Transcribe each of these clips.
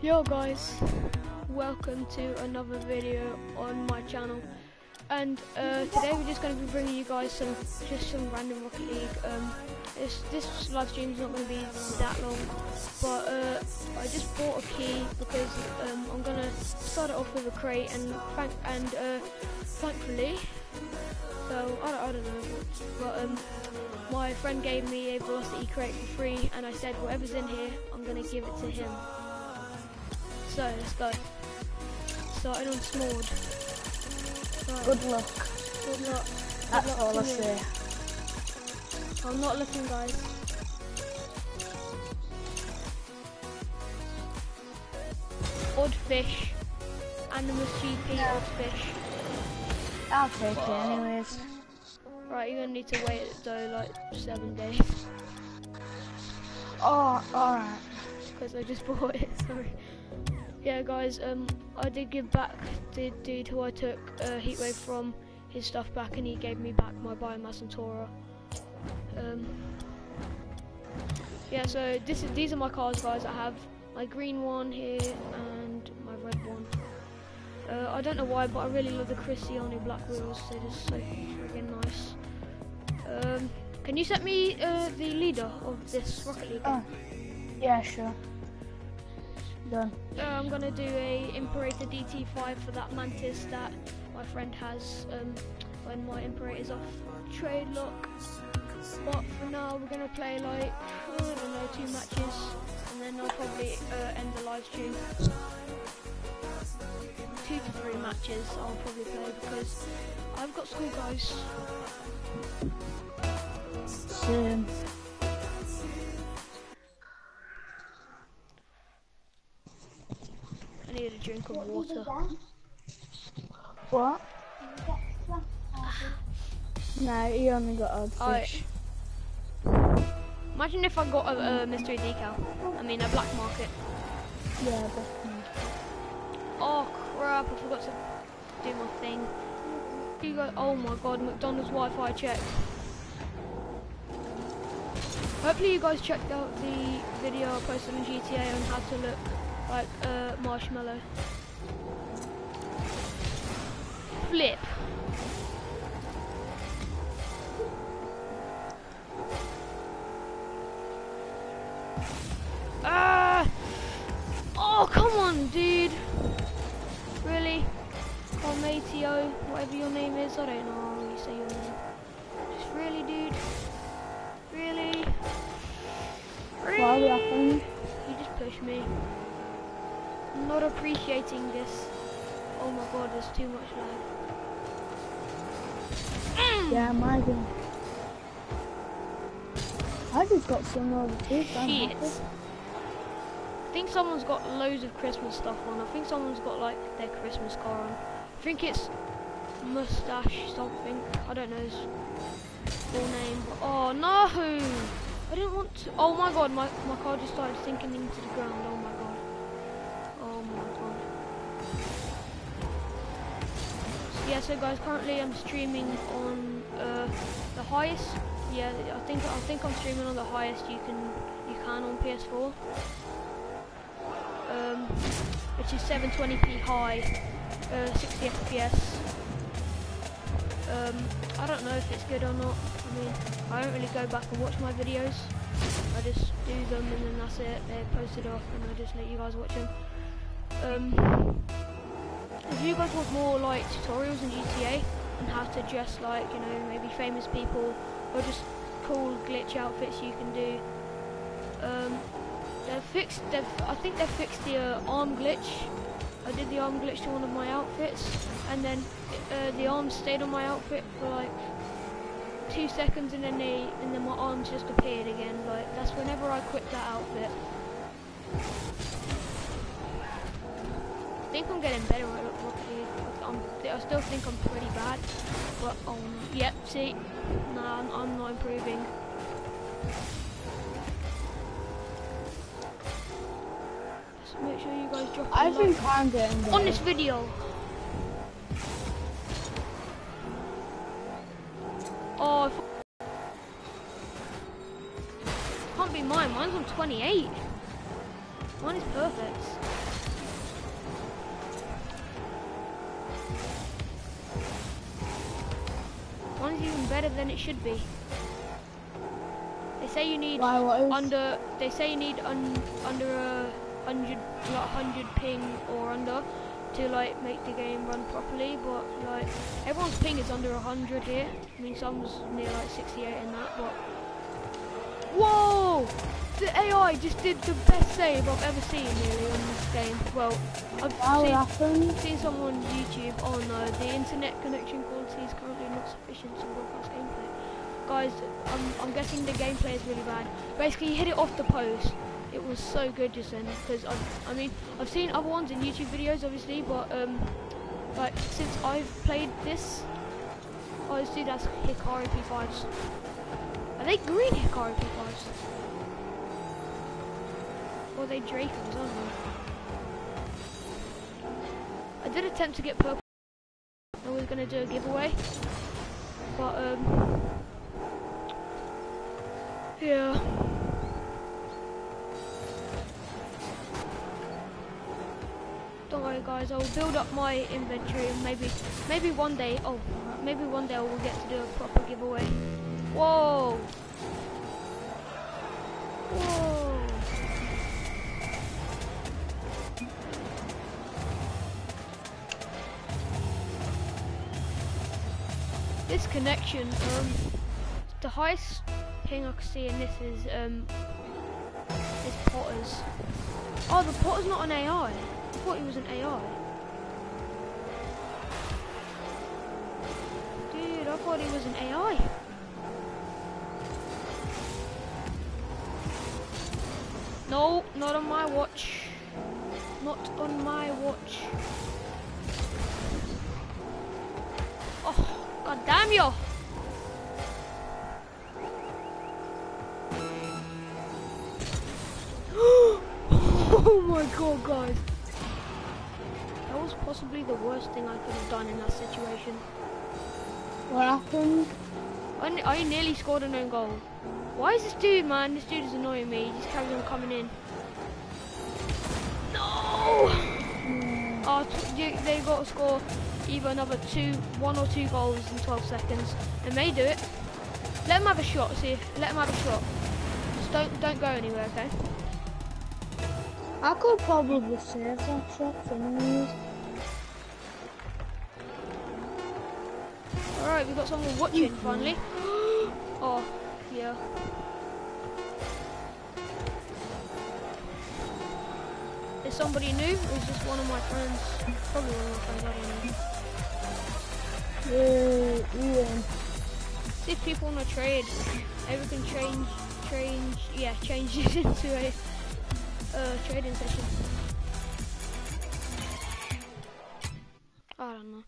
Yo guys, welcome to another video on my channel, and today we're just going to be bringing you guys some random Rocket League. This live stream is not going to be that long, but I just bought a key because I'm going to start it off with a crate, and thankfully, so I don't know, but my friend gave me a Velocity crate for free, and I said whatever's in here, I'm going to give it to him. So let's go. Starting on Smord. Right. Good luck. Good luck. That's all I say. I'm not looking, guys. Odd fish. Animus GP odd fish. I'll take it anyways. Right, you're gonna need to wait though like 7 days. Oh, alright. Because I just bought it, sorry. Yeah guys, I did give back the dude who I took Heatwave from his stuff back, and he gave me back my Biomass and Tora. Yeah, so these are my cars, guys. I have my green one here and my red one. I don't know why, but I really love the Cristiano black wheels. They're just so friggin' nice. Can you set me the leader of this Rocket League? Oh, yeah, sure. Done. I'm gonna do a Imperator DT5 for that Mantis that my friend has when my Imperator's off trade lock. But for now we're gonna play like, I don't know, 2 matches, and then I'll probably end the live stream. 2 to 3 matches I'll probably play because I've got school, guys. Soon. I need a drink of water. What? No, you only got a fish. Imagine if I got a mystery decal. I mean a black market. Yeah, definitely. Oh crap, I forgot to do my thing. You guys, oh my god, McDonald's Wi-Fi check. Hopefully you guys checked out the video I posted on GTA on how to look like marshmallow. Flip. Ah! Oh, come on, dude. Really? Carmatio, whatever your name is. I don't know how you say your name. Just really, dude. Really? What are we offering? You just pushed me. I'm not appreciating this. Oh my god, there's too much lag. Yeah, my game. I just got some over too. Shit. I think someone's got loads of Christmas stuff on. I think someone's got like their Christmas car on. I think it's Mustache something. I don't know his full name. But, oh no! I didn't want to. Oh my god, my car just started sinking into the ground. Oh my god. Oh my god. So, yeah, so guys, currently I'm streaming on the highest. Yeah, I think I'm streaming on the highest you can on PS4. Which is 720p high, 60 FPS. I don't know if it's good or not. I mean, I don't really go back and watch my videos. I just do them and then that's it. They're posted off and I just let you guys watch them. If you guys want more like tutorials in GTA on how to dress like, you know, maybe famous people or just cool glitch outfits you can do, I think they've fixed the arm glitch. I did the arm glitch to one of my outfits, and then the arm stayed on my outfit for like 2 seconds, and then my arms just appeared again. Like that's whenever I quit that outfit. I think I'm getting better at Rocket League. I still think I'm pretty bad, but yep. See, nah, I'm not improving. Make sure you guys drop a I like think I'm getting better. on this video. Oh, can't be mine. Mine's on 28. Mine is perfect. mine's even better than it should be. They say you need Why, what is? under. They say you need under a 100 ping or under to like make the game run properly. But like everyone's ping is under 100 here. I mean, some's near like 68 in that. But whoa! The AI just did the best save I've ever seen nearly on this game. Well, I've seen someone on YouTube. Oh no, the internet connection quality is currently not sufficient to broadcast gameplay. Guys, I'm guessing the gameplay is really bad. Basically, he hit it off the post. It was so good just then. Because I mean, I've seen other ones in YouTube videos, obviously, but like since I've played this, oh, this dude has Hikari P5s. Are they green Hikari P5s? Or are they Dracos, aren't they? I did attempt to get purple. I was gonna do a giveaway, but yeah. Don't worry, guys. I will build up my inventory, and maybe one day. Oh, maybe one day I will get to do a proper giveaway. Whoa! Whoa! This connection, the highest ping I can see in this is Potter's. Oh, the Potter's not an AI. I thought he was an AI. Dude, I thought he was an AI. No, not on my watch. Not on my watch. Oh. God damn you! Oh my god, guys. That was possibly the worst thing I could have done in that situation. What happened? I nearly scored an own goal. Why is this dude, man? This dude is annoying me. He just carries on coming in. No! Oh, they got to score either another 1 or 2 goals in 12 seconds. They may do it. Let them have a shot. Let them have a shot. Just don't go anywhere, okay? I could probably save that shot anyways. Alright, we've got someone watching finally. Oh, yeah. Is somebody new, or is this one of my friends? Probably one of my friends, I don't know. Yeah. See if people want to trade. Everything changes into a trading session. I don't know.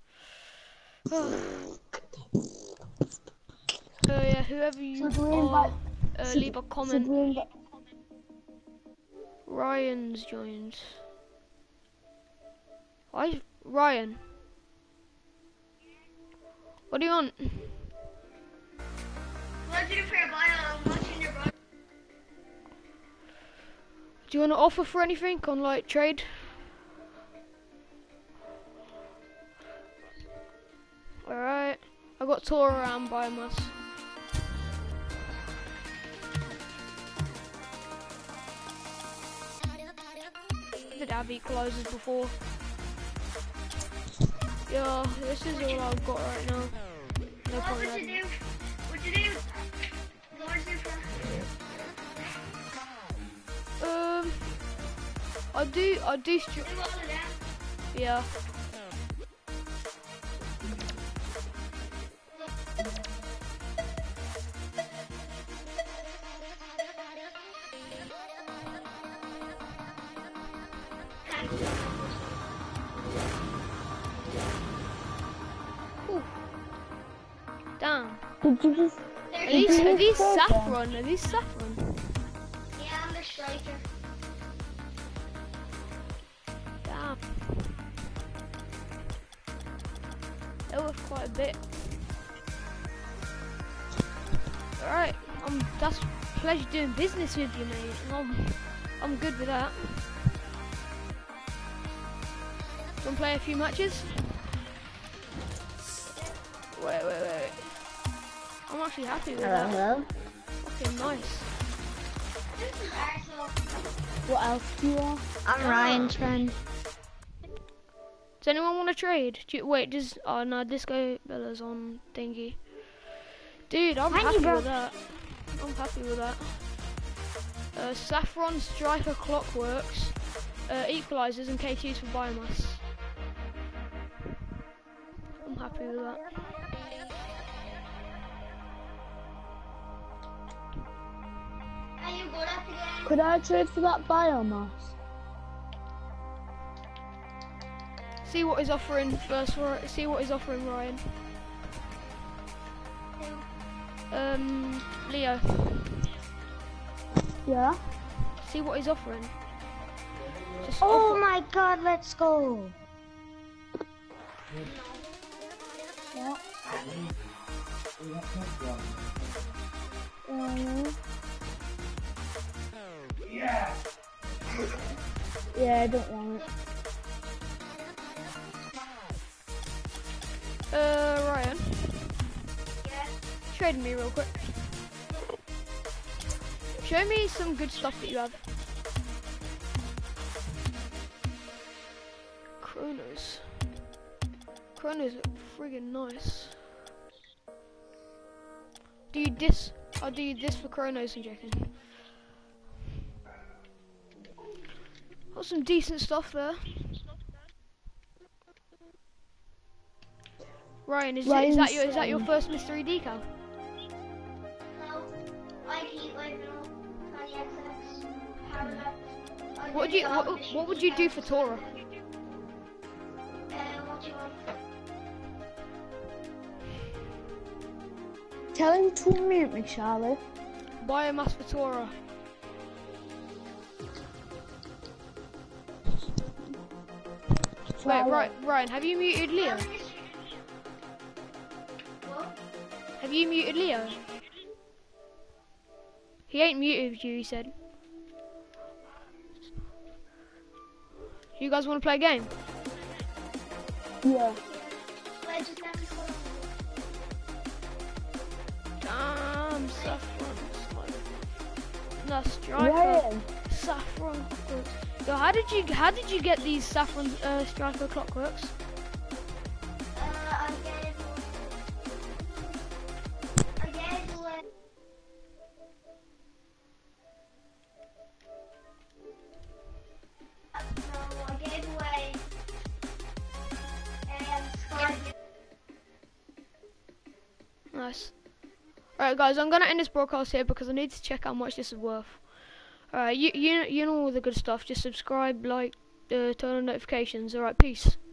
Yeah, whoever you are, leave a comment. Ryan's joined. Why, Ryan? What do you want? What's your favorite bio? I'm watching your bio. Do you want to offer for anything on like trade? Alright, I got tour around biomass. I did have equalizers before. Yeah, this is all I've got right now. No point. What you do? I do yeah. Ooh. Damn. Did you just... Are these saffron? Are these saffron? Yeah, I'm a striker. Damn. That was quite a bit. Alright, that's a pleasure doing business with you, mate. I'm good with that. Wanna play a few matches? Wait. actually happy with Hello, that. hello. Fucking nice. This is Axel. What else do you want? I'm Ryan's friend. Does anyone want to trade? Wait, does... Oh, no, Disco Bella's on thingy. Dude, I'm Thank you, happy bro. with that. I'm happy with that. Saffron, Striker, Clockworks, Equalizers, and K2s for biomass. I'm happy with that. Are you good at the game? Could I trade for that biomass? See what he's offering first. See what he's offering, Ryan. Leo. Yeah. See what he's offering. Just Oh offer- my god, let's go. Yeah. Yeah, I don't want it. Ryan. Yeah. Trade me real quick. Show me some good stuff that you have. Chronos. Chronos look friggin' nice. I'll do this for Chronos, I'm joking. Got some decent stuff there. Ryan, is that your first mystery decal? No. I keep like no. Tiny XX. Power up. What would you do for Tora? What do you want? Tell him to mute me, Charlie. Biomass for Tora. Wait, Charlie. Ryan, have you muted Leo? What? Have you muted Leo? He ain't muted you, he said. You guys want to play a game? Yeah. Wait, just let me put on. Damn, Saffron. No, Striker. Ryan. Saffron. Yo, how did you get these Saffron Striker Clockworks? I gave away. No, I gave away. Sky. Nice. Alright guys, I'm gonna end this broadcast here because I need to check how much this is worth. Alright, you know all the good stuff. Just subscribe, like, turn on notifications. Alright, peace.